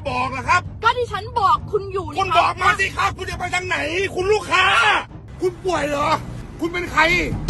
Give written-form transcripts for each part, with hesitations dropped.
บอกล่ะครับก็ที่ฉันบอกคุณอยู่คุณบอกมาสิครับคุณจะไปทางไหนคุณลูกค้าคุณป่วยเหรอคุณเป็นใคร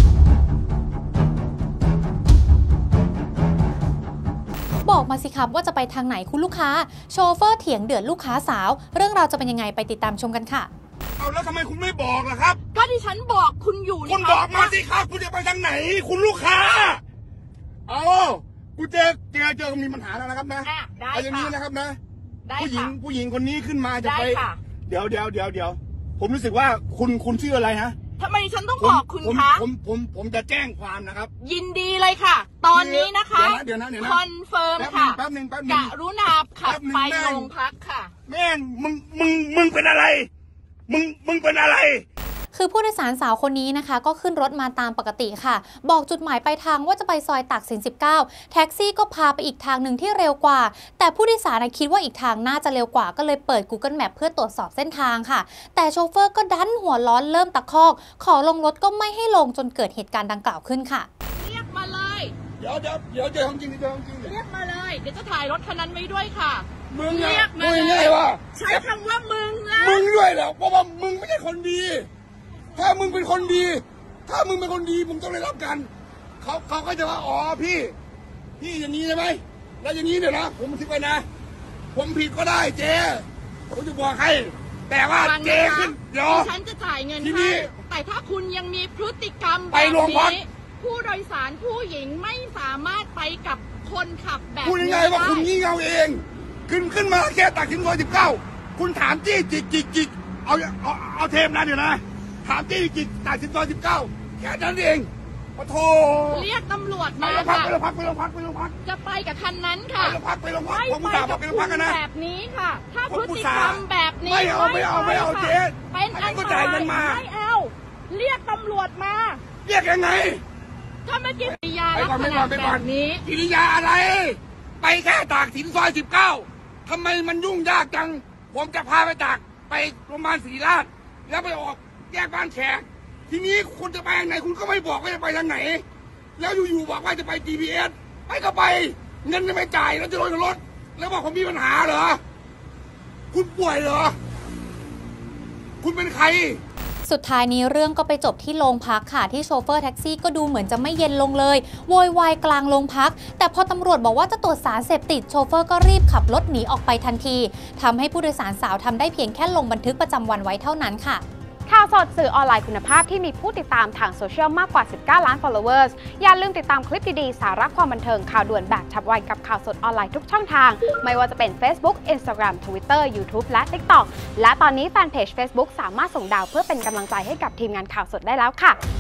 บอกมาสิครับว่าจะไปทางไหนคุณลูกค้าโชเฟอร์เถียงเดือดลูกค้าสาวเรื่องราวจะเป็นยังไงไปติดตามชมกันค่ะเอาแล้วทำไมคุณไม่บอกล่ะครับก็ที่ฉันบอกคุณอยู่คุณบอกมาสิครับคุณจะไปทางไหนคุณลูกค้าเอากูเจอมีปัญหาแล้วนะครับนะเอาอย่างนี้นะครับนะผู้หญิงคนนี้ขึ้นมาจะไปเดี๋ยวผมรู้สึกว่าคุณชื่ออะไรนะทำไมฉันต้องบอกคุณคะผมจะแจ้งความนะครับยินดีเลยค่ะตอนนี้นะคะเดี๋ยวนะคอนเฟิร์มค่ะแป๊บนึงกรุณาขับไปโรงพักค่ะแม่งมึงเป็นอะไรมึงเป็นอะไรคือผู้โดยสารสาวคนนี้นะคะก็ขึ้นรถมาตามปกติค่ะบอกจุดหมายปลายทางว่าจะไปซอยตากสิน19แท็กซี่ก็พาไปอีกทางหนึ่งที่เร็วกว่าแต่ผู้โดยสารคิดว่าอีกทางน่าจะเร็วกว่าก็เลยเปิด Google Map เพื่อตรวจสอบเส้นทางค่ะแต่โชเฟอร์ก็ดันหัวร้อนเริ่มตะคอกขอลงรถก็ไม่ให้ลงจนเกิดเหตุการณ์ดังกล่าวขึ้นค่ะเรียกมาเลยเดี๋ยวเจอของจริงเรียกมาเลยเดี๋ยวจะถ่ายรถคันนั้นไว้ด้วยค่ะมึงเรียกมาเลยใช้คำว่ามึงนะมึงด้วยเหรอเพราะว่ามึงไม่ใช่คนดีถ้ามึงเป็นคนดีมึงต้องได้รับกันเขาก็จะว่าอ๋อพี่อย่างนี้ใช่ไหมแล้วอย่างนี้เนี่ยนะผมคิดไว้นะผมผิดก็ได้เจ๊ผมจะบอกให้แต่ว่าเจ๊ขึ้นเดี๋ยวฉันจะจ่ายเงินให้แต่ถ้าคุณยังมีพฤติกรรมแบบนี้ผู้โดยสารผู้หญิงไม่สามารถไปกับคนขับแบบนี้พูดยังไงว่าคุณงี่เง่าเองขึ้นมาแค่ตักถึง119คุณถามจี้จิกเอาเทปนั้นเดี๋ยวนะถามจี้จิกตักถึง119แค่นั้นเองขอโทษเรียกตำรวจมาค่ะไปโรงพักจะไปกับคันนั้นค่ะไปโรงพักผมไปกับคุณแบบนี้ค่ะถ้าพฤติกรรมแบบนี้ไม่เอาเจ๊เป็นอันตรายไม่เอาเรียกตำรวจมาเรียกยังไงถ้าไม่กินกิริยาลักษณะแบบนี้กิริยาอะไรไปแค่ตากสินซอย19ทำไมมันยุ่งยากจังผมจะพาไปตากไปโรงพยาบาลศรีราชแล้วไปออกแยกบ้านแขกทีนี้คุณจะไปทางไหนคุณก็ไม่บอกว่าจะไปทางไหนแล้วอยู่ๆบอกว่าจะไป GPS ไปก็ไปเงินไม่จ่ายแล้วจะลงรถแล้วบอกผมมีปัญหาเหรอคุณป่วยเหรอคุณเป็นใครสุดท้ายนี้เรื่องก็ไปจบที่โรงพักค่ะที่โชเฟอร์แท็กซี่ก็ดูเหมือนจะไม่เย็นลงเลยโวยวายกลางโรงพักแต่พอตำรวจบอกว่าจะตรวจสารเสพติดโชเฟอร์ก็รีบขับรถหนีออกไปทันทีทำให้ผู้โดยสารสาวทำได้เพียงแค่ลงบันทึกประจำวันไว้เท่านั้นค่ะข่าวสดสื่อออนไลน์คุณภาพที่มีผู้ติดตามทางโซเชียลมากกว่า19ล้าน followers อย่าลืมติดตามคลิปดีๆสาระความบันเทิงข่าวด่วนแบบฉับไวกับข่าวสดออนไลน์ทุกช่องทางไม่ว่าจะเป็น Facebook Instagram Twitter YouTube และ TikTok และตอนนี้แฟนเพจ Facebook สามารถส่งดาวเพื่อเป็นกำลังใจให้กับทีมงานข่าวสดได้แล้วค่ะ